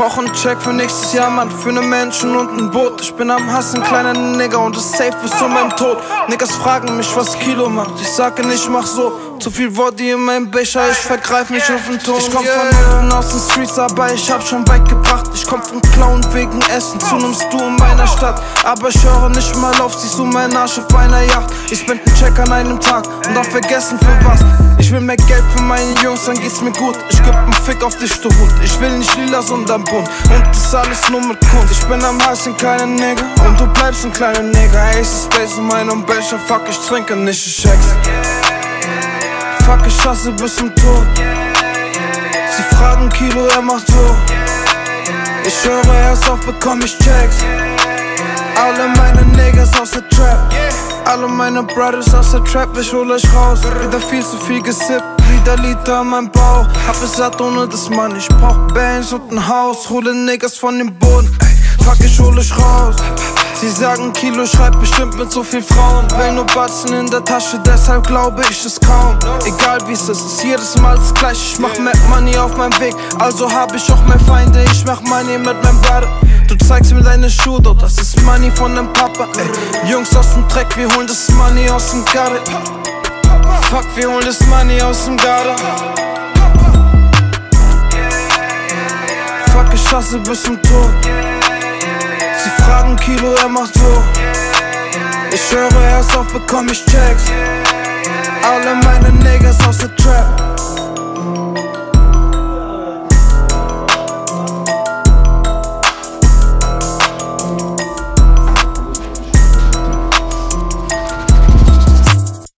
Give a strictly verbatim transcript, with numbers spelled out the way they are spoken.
brauch einen Check für nächstes Jahr, Mann, für ne Menschen und ein Boot. Ich bin am Hassen, kleiner Nigger, und ist safe bis zu meinem Tod. Niggas fragen mich, was Kilo macht, ich sage nicht, mach so. Zu viel Worte in meinem Becher, ich vergreif mich auf den Ton. Ich komm von unten aus den Streets, aber ich hab schon weit gebracht. Ich komm vom Clown wegen Essen zu nem Stu in meiner Stadt. Aber ich höre nicht mal auf, siehst du meinen Arsch auf einer Yacht. Ich spend einen Check an einem Tag und darf vergessen für was. Ich will mehr Geld für meine Jungs, dann geht's mir gut. Ich geb einen Fick auf dich, du Hund. Ich will nicht lila, sondern bunt. Und das alles nur mit Kunst. Ich bin am Hass, ein kleiner Nigger, und du bleibst ein kleiner Nigger. Ace Space in meinem Becher, fuck, ich trinke nicht, ich check's. Fuck, ich hasse bis zum Tod. Sie fragen Kilo, er macht so. Ich höre erst auf, bekomm ich Checks. Alle meine Niggas aus der Trap, alle meine Brothers aus der Trap, ich hol euch raus. Wieder viel zu viel gesippt, wieder Liter an meinem Bauch. Hab es satt ohne das Mann, ich brauch Bands und ein Haus. Hole Niggas von dem Boden, fuck, ich hol euch raus. Sie sagen, Kilo schreibt bestimmt mit so viel Frauen. Will nur Batzen in der Tasche, deshalb glaube ich es kaum. Egal wie es ist, ist jedes Mal das gleiche. Ich mach mehr Money auf meinem Weg, also hab ich auch mehr Feinde. Ich mach Money mit meinem Brother. Du zeigst mir deine Schuhe, doch das ist Money von deinem Papa. Ey, Jungs aus dem Dreck, wir holen das Money aus dem Garde. Fuck, wir holen das Money aus dem Garde. Fuck, ich hasse bis zum Tod. Sie fragen Kilo, er macht so. Ich höre erst auf, bekomm ich Checks. Alle meine Niggas aus der Trap.